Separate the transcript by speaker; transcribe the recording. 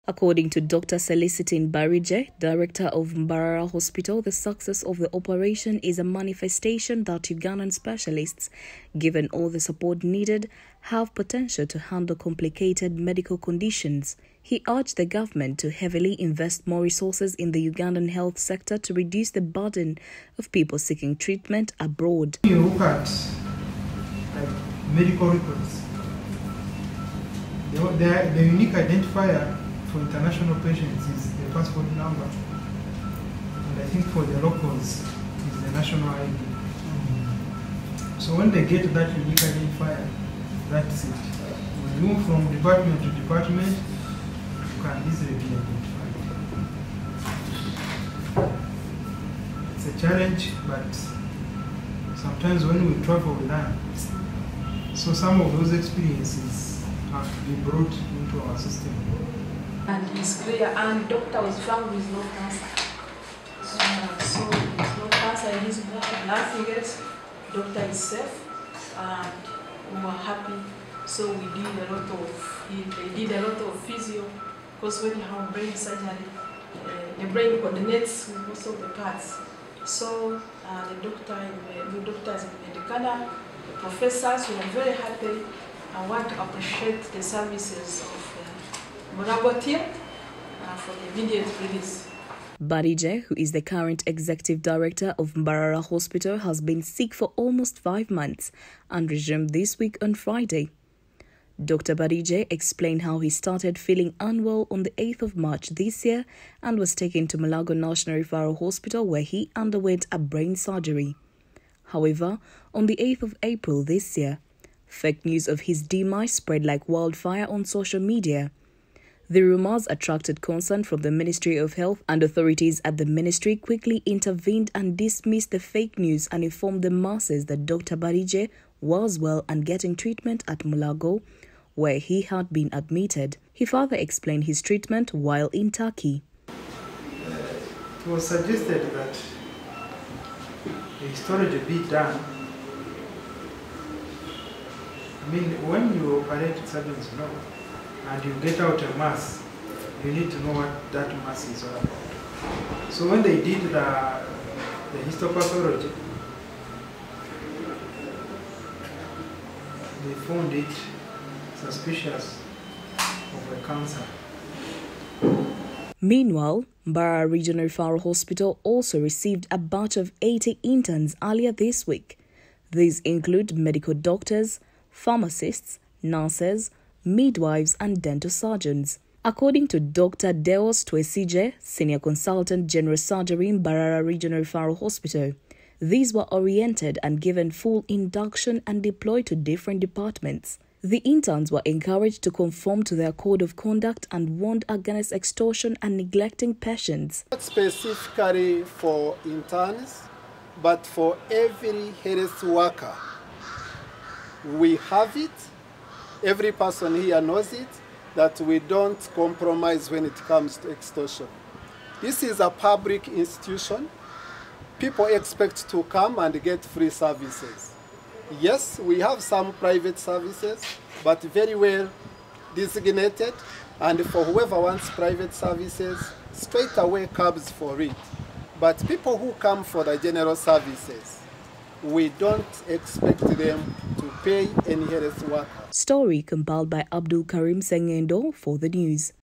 Speaker 1: According to Dr. Celestine Barije, director of Mbarara Hospital, the success of the operation is a manifestation that Ugandan specialists, given all the support needed, have potential to handle complicated medical conditions. He urged the government to heavily invest more resources in the Ugandan health sector to reduce the burden of people seeking treatment abroad.
Speaker 2: You look at medical records, the unique identifier for international patients is the passport number, and I think for the locals is the national ID. So when they get that unique identifier, that's it. When you move from department to department, you can easily be identified. It's a challenge, but sometimes when we travel, we learn. So some of those experiences have to be brought into our system.
Speaker 3: And it's clear, and doctor was found with no cancer. So there's no cancer in his body, nothing else. Doctor is safe, and we were happy. So we did a lot of, they did a lot of physio, because when you have brain surgery, the brain coordinates with most of the parts. So the doctors in Canada, the professors were very happy. I want to appreciate the services of Mulago team for the immediate release.
Speaker 1: Barije, who is the current executive director of Mbarara Hospital, has been sick for almost 5 months and resumed this week on Friday. Dr. Barije explained how he started feeling unwell on the 8th of March this year and was taken to Mulago National Referral Hospital where he underwent a brain surgery. However, on the 8th of April this year, fake news of his demise spread like wildfire on social media. The rumors attracted concern from the Ministry of Health, and authorities at the ministry quickly intervened and dismissed the fake news and informed the masses that Dr. Barije was well and getting treatment at Mulago, where he had been admitted. He further explained his treatment while in Turkey.
Speaker 2: It was suggested that the storage be done. I mean, when you operate, surgeons know, and you get out a mass, you need to know what that mass is all about. So when they did the histopathology, they found it suspicious of a cancer.
Speaker 1: Meanwhile, Mbarara Regional Referral Hospital also received a batch of 80 interns earlier this week. These include medical doctors, pharmacists, nurses, midwives and dental surgeons. According to Dr. Deos Twesije, Senior Consultant General Surgery in Mbarara Regional Referral Hospital, these were oriented and given full induction and deployed to different departments. The interns were encouraged to conform to their code of conduct and warned against extortion and neglecting patients.
Speaker 4: Not specifically for interns, but for every health worker. We have it. Every person here knows it, that we don't compromise when it comes to extortion. This is a public institution. People expect to come and get free services. Yes, we have some private services, but very well designated, and for whoever wants private services, straight away comes for it. But people who come for the general services, we don't expect them to pay any health worker.
Speaker 1: Story compiled by Abdul Karim Sengendo for the news.